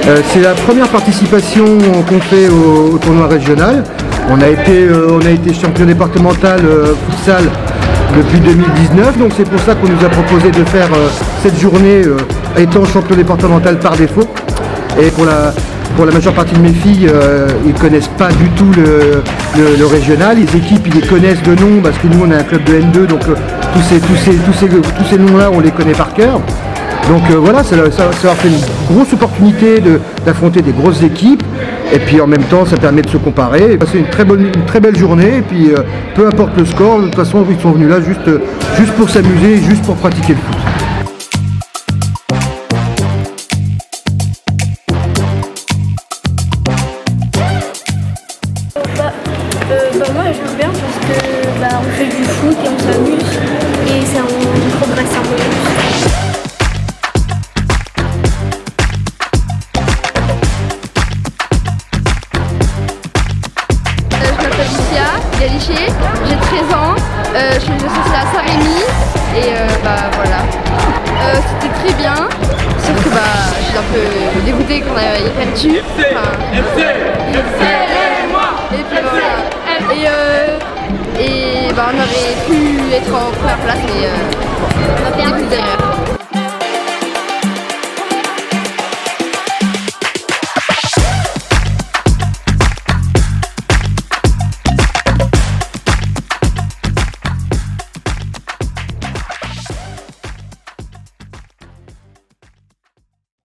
C'est la première participation qu'on fait au tournoi régional. On a été champion départemental futsal depuis 2019, donc c'est pour ça qu'on nous a proposé de faire cette journée étant champion départemental par défaut. Et pour la majeure partie de mes filles, ils ne connaissent pas du tout le régional. Les équipes, ils les connaissent de nom parce que nous, on a un club de N2, donc tous ces noms-là, on les connaît par cœur. Donc voilà, ça leur fait une grosse opportunité d'affronter des grosses équipes. Et puis en même temps, ça permet de se comparer. C'est une très belle journée. Et puis peu importe le score, de toute façon, ils sont venus là juste pour s'amuser, juste pour pratiquer le foot. Moi je bien parce que on fait du foot et on s'amuse et on progresse un peu. Je m'appelle Lucia Galiché, j'ai 13 ans, je suis associée à Saint-Rémy et voilà. C'était très bien, sauf que je suis un peu dégoûtée qu'on ait perdu. Et puis voilà. Et on aurait pu être en première place, mais bon, on a fait un coup derrière.